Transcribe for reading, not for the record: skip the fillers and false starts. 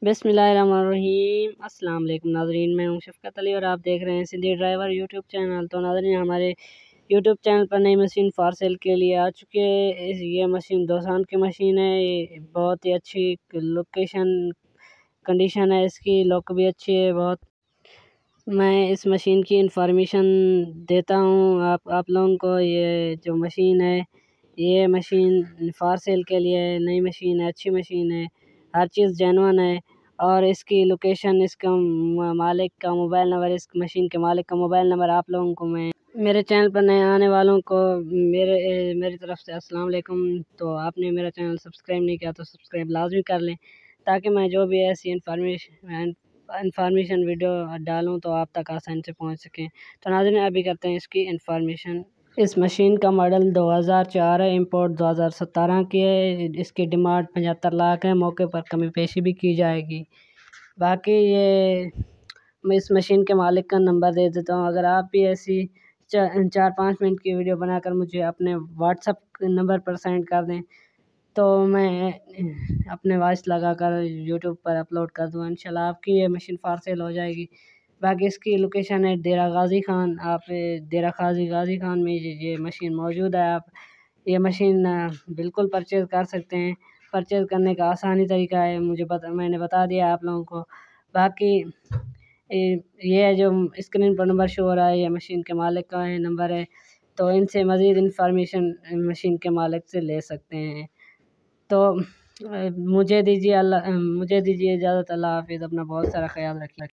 बिस्मिल्लाहिर्रहमानिर्रहीम। अस्सलाम वालेकुम नाज़रीन, मैं हूं शफ़क़त अली और आप देख रहे हैं सिंधी ड्राइवर यूट्यूब चैनल। तो नाज़रीन, हमारे यूट्यूब चैनल पर नई मशीन फॉर सेल के लिए आ चुकी है। ये मशीन दोसान की मशीन है। ये बहुत ही अच्छी लोकेशन कंडीशन है, इसकी लुक भी अच्छी है बहुत। मैं इस मशीन की इंफॉर्मेशन देता हूं आप लोगों को। ये जो मशीन है, ये मशीन फॉर सेल के लिए नई मशीन है, अच्छी मशीन है, हर चीज़ जेन्युइन है। और इसकी लोकेशन, इसका मालिक का मोबाइल नंबर, इस मशीन के मालिक का मोबाइल नंबर आप लोगों को मैं, मेरे चैनल पर नए आने वालों को मेरी तरफ से अस्सलाम वालेकुम। तो आपने मेरा चैनल सब्सक्राइब नहीं किया तो सब्सक्राइब लाजमी कर लें, ताकि मैं जो भी ऐसी इंफॉर्मेशन वीडियो डालूं तो आप तक आसानी से पहुंच सकें। तो नाज़रीन, अभी करते हैं इसकी इंफॉर्मेशन। इस मशीन का मॉडल 2004 है, इंपोर्ट 2017 की है। इसकी डिमांड 75 लाख है, मौके पर कमी पेशी भी की जाएगी। बाकी ये मैं इस मशीन के मालिक का नंबर दे देता हूँ। अगर आप भी ऐसी 4-5 मिनट की वीडियो बनाकर मुझे अपने व्हाट्सएप नंबर पर सेंड कर दें तो मैं अपने वॉइस लगाकर यूट्यूब पर अपलोड कर दूँ। इंशाल्लाह आपकी ये मशीन फॉर सेल हो जाएगी। बाकी इसकी लोकेशन है डेरा गाजी खान। आप डेरा गाजी खान में ये मशीन मौजूद है। आप ये मशीन बिल्कुल परचेज़ कर सकते हैं। परचेज़ करने का आसानी तरीका है, मैंने बता दिया आप लोगों को। बाकी ये है जो स्क्रीन पर नंबर शो हो रहा है, ये मशीन के मालिक का है नंबर है। तो इनसे मज़ीद इंफॉर्मेशन मशीन के मालिक से ले सकते हैं। तो मुझे दीजिए इजाज़त। अल्लाह हाफ़िज़। अपना बहुत सारा ख्याल रखिए।